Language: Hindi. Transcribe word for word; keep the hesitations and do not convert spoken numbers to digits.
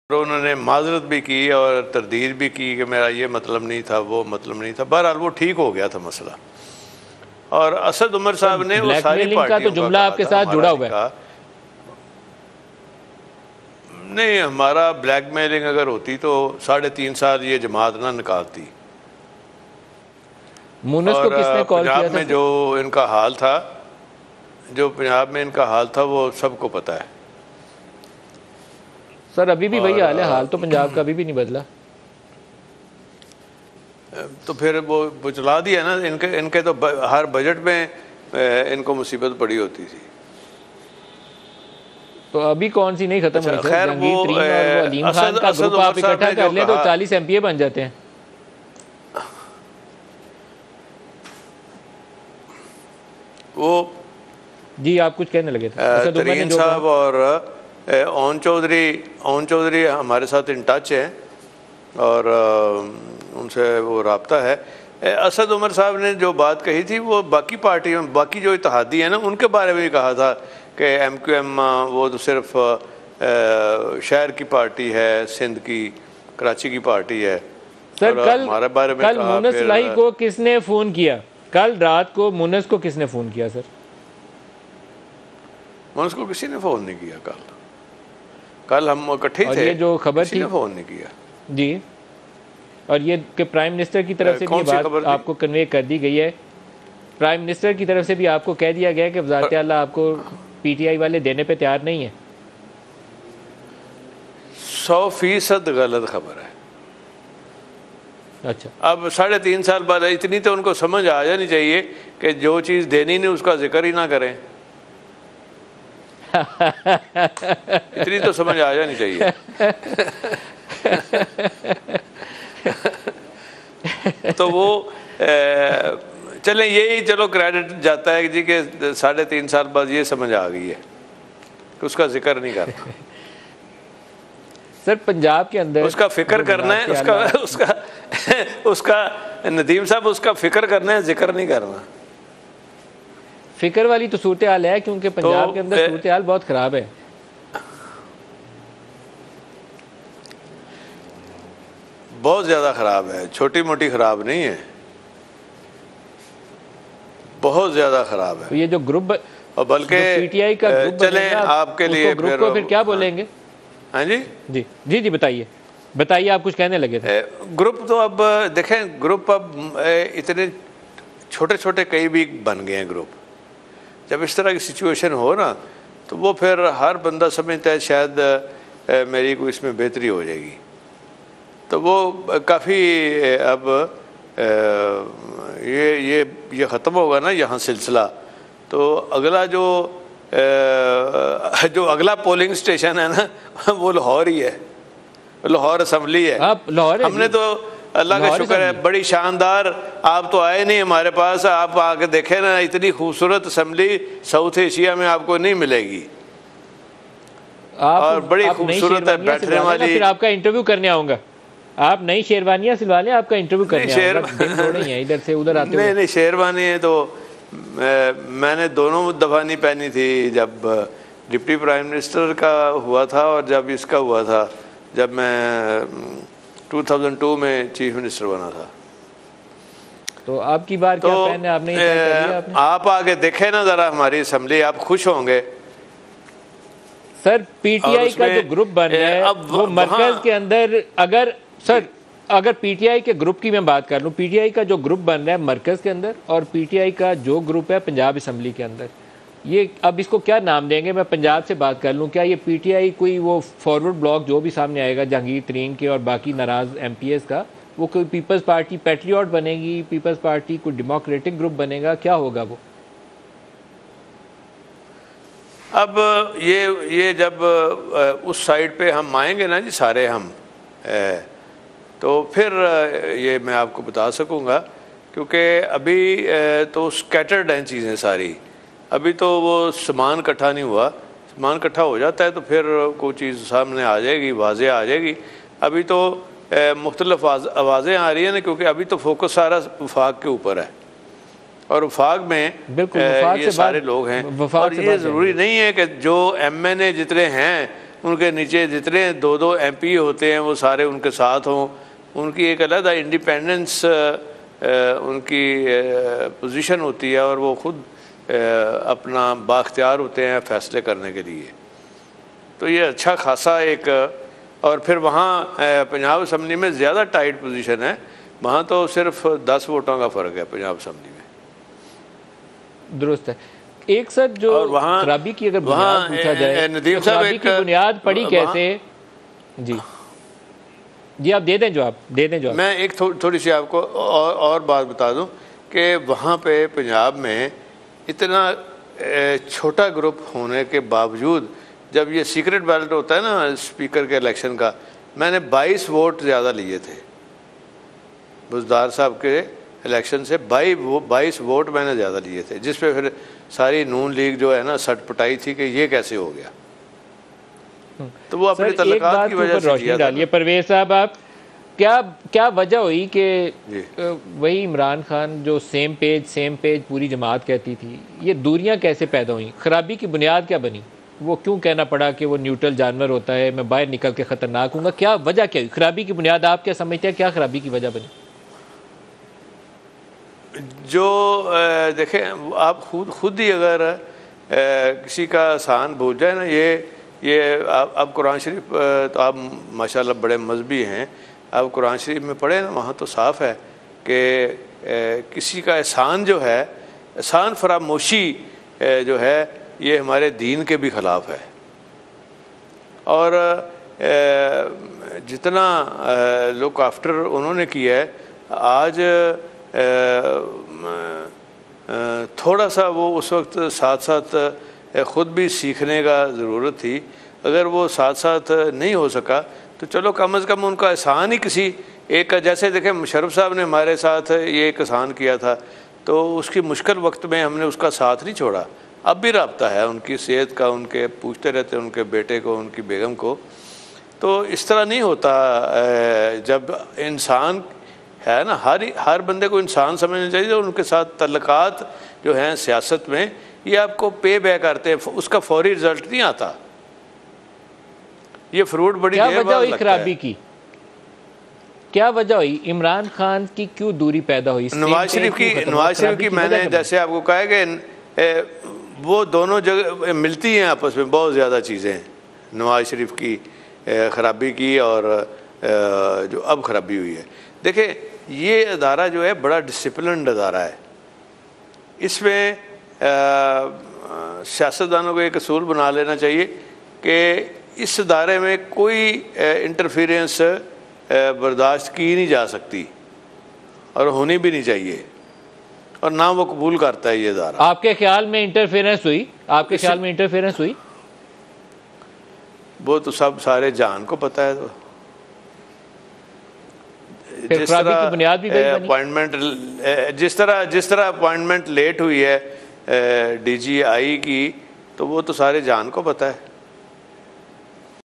उन्होंने माजरत भी की और तरदीद भी की कि मेरा ये मतलब नहीं था, वो मतलब नहीं था। बहरहाल वो ठीक हो गया था मसला। और असद उमर साहब ने वो सारी पार्टियों का तो जुमला आपके साथ जुड़ा हुआ है। नहीं, हमारा ब्लैकमेलिंग अगर होती तो साढ़े तीन साल ये जमात ना निकालती। मुनस को किसने कॉल किया था? पंजाब में जो इनका हाल था, जो पंजाब में इनका हाल था वो सबको पता है सर। अभी भी वही हाल है, हाल तो पंजाब का अभी भी नहीं बदला। तो फिर वो बुचला दिया ना इनके इनके तो ब, हर बजट में इनको मुसीबत पड़ी होती थी। तो अभी कौन सी नहीं खत्म हुई सर? खैर वो, वो अलीम खान का ग्रुप आप इकट्ठा कर ले तो चालीस एमपीए बन जाते हैं। वो जी आप कुछ कहने लगे थे। तरीन साहब और ओन चौधरी ओन चौधरी हमारे साथ इन टच है और उनसे वो राब्ता है। असद उमर साहब ने जो बात कही थी वो बाकी पार्टियों, बाकी जो इत्तेहादी है ना, उनके बारे में भी कहा था कि एम क्यू एम वो तो सिर्फ शहर की पार्टी है, सिंध की, कराची की पार्टी है। सर कल हमारे बारे में कल मुनस लाही को किसने फ़ोन किया? कल रात को मुनस को किसने फ़ोन किया सर? मुनस को किसी ने फ़ोन नहीं किया। कल कल हम इकट्ठे थे। ये जो खबर थी फ़ोन नहीं किया जी। और ये कि प्राइम मिनिस्टर की तरफ से भी ये बात आपको कन्वे कर दी गई है। प्राइम मिनिस्टर की तरफ से भी आपको कह दिया गया कि वज़ारत आला आपको पीटीआई वाले देने पे तैयार नहीं है। सौ फीसद गलत खबर है। अच्छा, अब साढ़े तीन साल बाद इतनी तो उनको समझ आ जानी चाहिए कि जो चीज़ देनी नहीं उसका जिक्र ही ना करें। इतनी तो समझ आ जानी चाहिए। तो वो चलें, यही चलो क्रेडिट जाता है जी कि साढ़े तीन साल बाद ये समझ आ गई है कि उसका जिक्र नहीं करना। सर पंजाब के अंदर उसका फिक्र करना है, उसका उसका उसका नदीम साहब उसका फिक्र करना है, जिक्र नहीं करना। फिक्र वाली तो सूरत हाल है क्योंकि पंजाब तो के अंदर सूरत हाल बहुत ख़राब है। बहुत ज़्यादा ख़राब है, छोटी मोटी ख़राब नहीं है, बहुत ज़्यादा ख़राब है। तो ये जो ग्रुप और बल्कि पीटीआई का ग्रुप चलें आपके लिए ग्रुप को फिर क्या बोलेंगे? हाँ जी जी जी जी बताइए बताइए, आप कुछ कहने लगे थे। ग्रुप तो अब देखें, ग्रुप अब इतने छोटे छोटे कई भी बन गए हैं ग्रुप। जब इस तरह की सिचुएशन हो ना तो वो फिर हर बंदा समझता है शायद मेरी कोई इसमें बेहतरी हो जाएगी। तो वो काफ़ी अब ये ये ये ख़त्म होगा ना यहाँ सिलसिला, तो अगला जो जो अगला पोलिंग स्टेशन है ना वो लाहौर ही है, लाहौर असम्बली है। आप लाहौर हमने तो अल्लाह का शुक्र है बड़ी शानदार, आप तो आए नहीं हमारे पास, आप आके देखे ना, इतनी खूबसूरत असम्बली साउथ एशिया में आपको नहीं मिलेगी। आप, और बड़ी खूबसूरत है बैठने वाली। फिर आपका इंटरव्यू करने आऊँगा, आप नई शेरवानियाँ सिलवा लें, आपका इंटरव्यू करने आऊँगा। इधर से उधर आते नहीं नहीं शेरवानी है तो मैंने दोनों दफ़ा नहीं पहनी थी, जब डिप्टी प्राइम मिनिस्टर का हुआ था और जब इसका हुआ था, जब मैं दो हज़ार दो में चीफ मिनिस्टर बना था। तो आपकी बार तो क्या पहने आपने, ये कर दिया आपने? आप आगे देखें ना ज़रा हमारी असम्बली, आप खुश होंगे। सर पीटीआई का जो ग्रुप बन रहा है अब वो मरकज के अंदर, अगर सर अगर पीटीआई के ग्रुप की मैं बात कर लूँ, पीटीआई का जो ग्रुप बन रहा है मरकज़ के अंदर और पीटीआई का जो ग्रुप है पंजाब असम्बली के अंदर, ये अब इसको क्या नाम देंगे? मैं पंजाब से बात कर लूँ, क्या ये पीटीआई कोई वो फॉरवर्ड ब्लॉक जो भी सामने आएगा जहांगीर तरीन के और बाकी नाराज़ एमपीएस का, वो कोई पीपल्स पार्टी पैट्रियट बनेगी, पीपल्स पार्टी कोई डेमोक्रेटिक ग्रुप बनेगा, क्या होगा वो? अब ये ये जब उस साइड पे हम आएंगे ना जी सारे हम, तो फिर ये मैं आपको बता सकूँगा, क्योंकि अभी तो स्कैटर्ड हैं चीज़ें सारी। अभी तो वो सामान इकट्ठा नहीं हुआ, सामान इकट्ठा हो जाता है तो फिर कोई चीज़ सामने आ जाएगी, वाज़े आ जाएगी। अभी तो मुख्तलिफ आवाज़ें आ रही हैं ना, क्योंकि अभी तो फोकस सारा वफाक के ऊपर है और वफाक में बिल्कुल ये सारे लोग हैं। और ये ज़रूरी नहीं है कि जो एम एन ए जितने हैं उनके नीचे जितने दो दो एम पी होते हैं वो सारे उनके साथ हों, उनकी एक अलग इंडिपेंडेंस उनकी पोजीशन होती है और वो खुद अपना बाख्तियार होते हैं फैसले करने के लिए। तो ये अच्छा खासा एक, और फिर वहाँ पंजाब असम्बली में ज़्यादा टाइट पोजीशन है, वहाँ तो सिर्फ दस वोटों का फ़र्क है पंजाब असम्बली में। दुरुस्त है। एक सर जो खराबी की अगर बुनियाद पूछा जाए, तो खराबी की बुनियाद पड़ी कैसे? जी जी आप दे दें जवाब, दे दें जवाब। मैं एक थो, थोड़ी सी आपको और, और बात बता दूं कि वहाँ पे पंजाब में इतना छोटा ग्रुप होने के बावजूद जब ये सीक्रेट बैलेट होता है ना स्पीकर के इलेक्शन का, मैंने बाईस वोट ज़्यादा लिए थे बुज़दार साहब के इलेक्शन से, बाई वो बाईस वोट मैंने ज़्यादा लिए थे, जिस पे फिर सारी नून लीग जो है ना सटपटाई थी कि ये कैसे हो गया। तो वो अपने तल्लुकात की वजह से रोशनी डालिए। परवेज साहब, आप क्या क्या वजह हुई कि वही इमरान खान जो सेम पेज सेम पेज पूरी जमात कहती थी, ये दूरियां कैसे पैदा हुई? खराबी की बुनियाद क्या बनी? वो क्यों कहना पड़ा कि वो न्यूट्रल जानवर होता है, मैं बाहर निकल के ख़तरनाक हूँ? क्या वजह क्या हुई? खराबी की बुनियाद आप क्या समझते हैं, क्या खराबी की वजह बनी? जो देखें आप खुद खुद ही अगर किसी का एहसान भूल जाए ना, ये ये आप, आप कुरान शरीफ तो आप माशाल्लाह बड़े मजहबी हैं, आप कुरान शरीफ में पढ़े ना, वहाँ तो साफ़ है कि किसी का एहसान जो है, एहसान फरामोशी जो है, ये हमारे दीन के भी ख़िलाफ़ है। और जितना लुक आफ्टर उन्होंने किया है, आज थोड़ा सा वो उस वक्त साथ साथ ख़ुद भी सीखने का ज़रूरत थी। अगर वो साथ साथ नहीं हो सका तो चलो कम अज़ कम उनका एहसान ही किसी एक का, जैसे देखें मुशर्रफ साहब ने हमारे साथ ये एक एहसान किया था, तो उसकी मुश्किल वक्त में हमने उसका साथ नहीं छोड़ा। अब भी रब्ता है उनकी सेहत का, उनके पूछते रहते हैं उनके बेटे को, उनकी बेगम को। तो इस तरह नहीं होता। जब इंसान है ना, हर हर बंदे को इंसान समझना चाहिए, और उनके साथ तल्लुकात जो हैं सियासत में, ये आपको पे बैक करते हैं, उसका फौरी रिजल्ट नहीं आता। ये फ्रूट बड़ी क्या देर वजह हुई लगता खराबी है। की? क्या वजह हुई? इमरान खान की क्यों दूरी पैदा हुई? नवाज शरीफ की नवाज शरीफ की मैंने जैसे आपको कहा कि वो दोनों जगह मिलती हैं आपस में बहुत ज़्यादा चीज़ें, नवाज शरीफ की ख़राबी की और जो अब ख़राबी हुई है। देखिए ये अदारा जो है बड़ा डिसिप्लिन्ड अदारा है। इसमें सियासतदानों को एक असूल बना लेना चाहिए कि इस अदारे में कोई इंटरफेरेंस बर्दाश्त की नहीं जा सकती और होनी भी नहीं चाहिए, और ना वो कबूल करता है ये अदारा। आपके ख्याल में इंटरफेरेंस हुई? आपके ख्याल में इंटरफेरेंस हुई? वो तो सब सारे जान को पता है। तो जिस तरह अपॉइंटमेंट जिस तरह जिस तरह अपॉइंटमेंट लेट हुई है डी जी आई की, तो वो तो सारे जान को पता है।